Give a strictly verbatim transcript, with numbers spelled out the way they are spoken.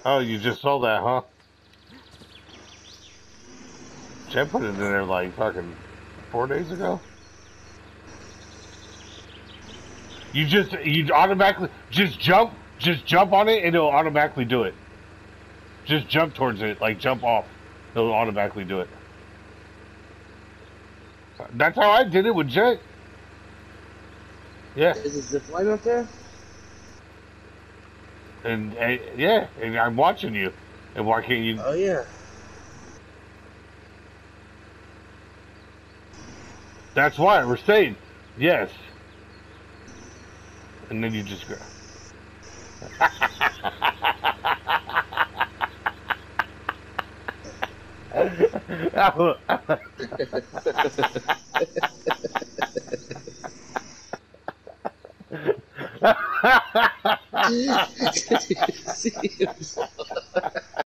Oh, you just saw that, huh? Jen put it in there like fucking four days ago. You just you automatically just jump, just jump on it, and it'll automatically do it. Just jump towards it, like jump off. It'll automatically do it. That's how I did it with Jet. Yeah. Is it zip line up there? And, and yeah, and I'm watching you. And why can't you? Oh yeah. That's why we're saying yes. And then you just go.